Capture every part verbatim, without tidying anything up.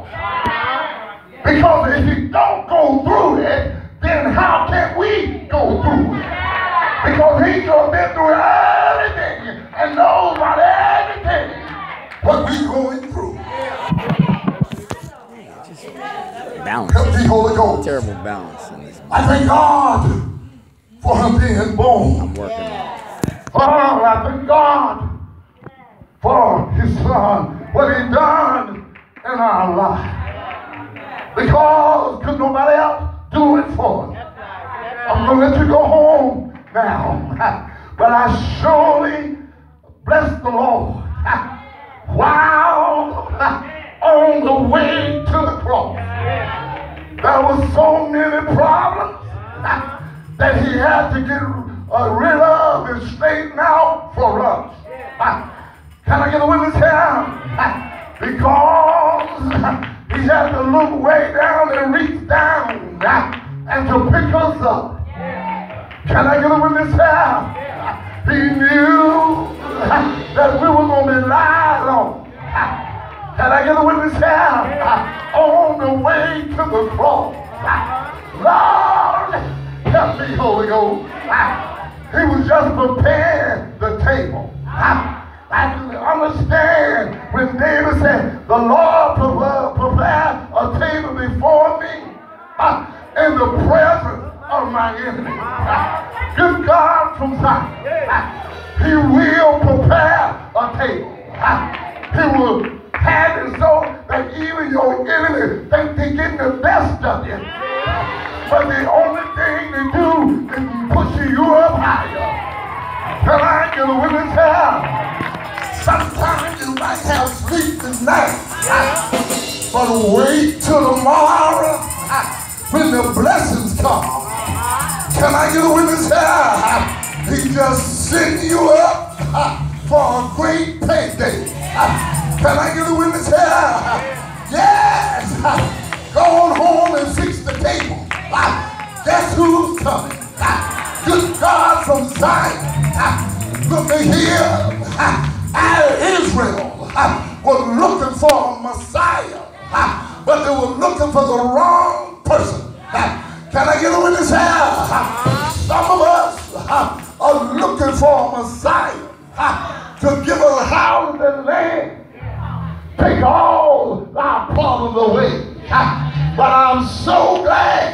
Because if he don't go through it, then how can we go through it? Because he's been through everything and knows about everything what we going through. Balance. Help me, Holy Ghost. Terrible balance in this. I thank God for him being born. I'm working on it. Oh, I thank God for his son, what he done in our life. Because could nobody else do it for us. I'm going to let you go home now. But I surely bless the Lord while on the way to the cross. There were so many problems that he had to get uh, rid of and straighten out for us. Can I get a witness here? Because he had to look way down and reach down and to pick us up. Can I get a witness here? He knew that we were going to be lied on. Can I get a witness here? On the way to the cross. Lord, help me, Holy Ghost. He was just preparing the table. I can understand when David said, the Lord prepared a table before me in the presence of my enemy. Good God from Zion. He will prepare a table. He will have it so that even your enemy think they're getting the best of you. But the only thing they do is push you up higher. Can I get a witness here? Sometimes you might have sleepless nights, but wait till tomorrow when the blessings come. Can I get a witness here? He just send you up for a great payday. Can I get a witness here? Yes. Go on home and fix the table. Guess who's coming? Good God from Zion. Look at here. Israel was looking for a Messiah, but they were looking for the wrong person. Can I get a witness here? Some of us are looking for a Messiah to give us a house and land, take all our problems away. But I'm so glad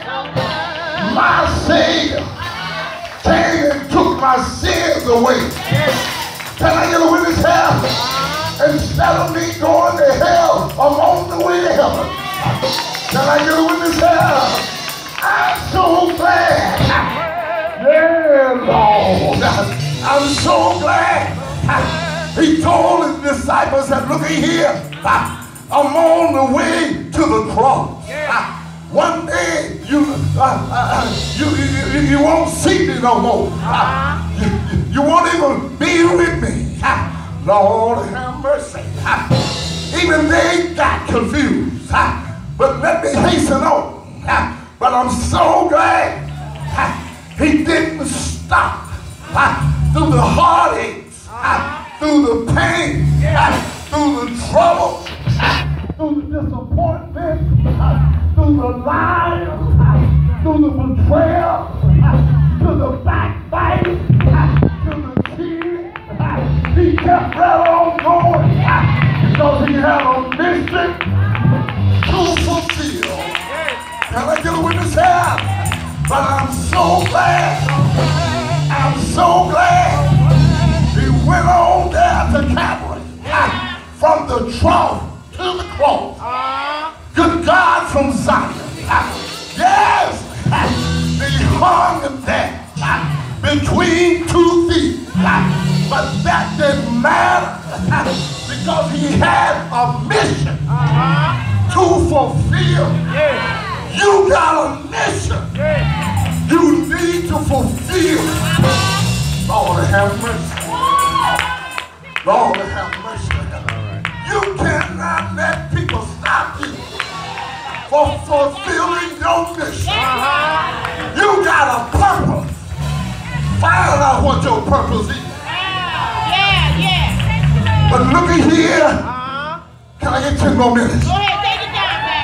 my Savior came and took my sins away. Can I get a witness here? Instead of me going to hell, I'm on the way to heaven. Can I get a witness here? I'm so glad. Yeah, Lord. I'm so glad. He told his disciples that, look here, I'm on the way to the cross. One day you, uh, uh, you, you, you won't see me no more. You, you won't even be with me. Lord have mercy. Even they got confused. But let me hasten on. But I'm so glad he didn't stop through the heartaches, through the pain, through the trouble, through the disappointment, through the lies, through the betrayal, to the backbiting, to the cheating. He kept right on going because he had a mission to fulfill. Can I get a witness here? But I'm so glad, I'm so glad he went on there to Calvary, from the trough to the cross. Good God from Zion. Yes, they hung him there between two feet. But that didn't matter because he had a mission to fulfill. You got a mission you need to fulfill. Lord have mercy. Lord have mercy. You cannot let people stop you for fulfilling your mission. You got a purpose. Find out what your purpose is. Yeah, yeah. But look at here. Can I get ten more minutes? Go ahead, take it down,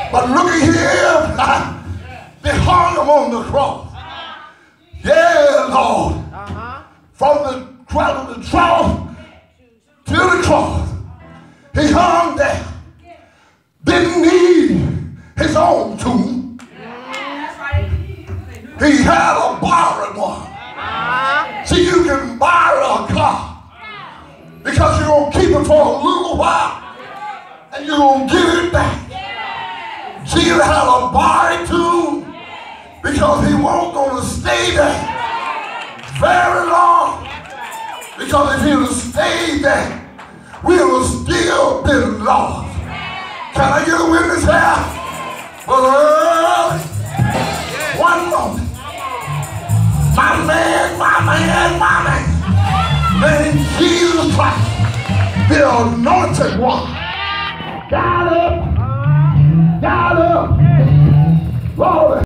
But look at here. They hung him on the cross. Yeah, Lord. From the cross to the cross to the cross. He hung there. Didn't need his own tomb. He had a borrowed one. See, you can borrow a car because you're going to keep it for a little while and you're going to give it back. Jesus had a borrowed tomb because he wasn't going to stay there very long. Because if he would have stayed there, we would have still been lost. Can I get a witness here? But early, one moment. My man, my man, my man, named Jesus Christ, the anointed one, got up, got up,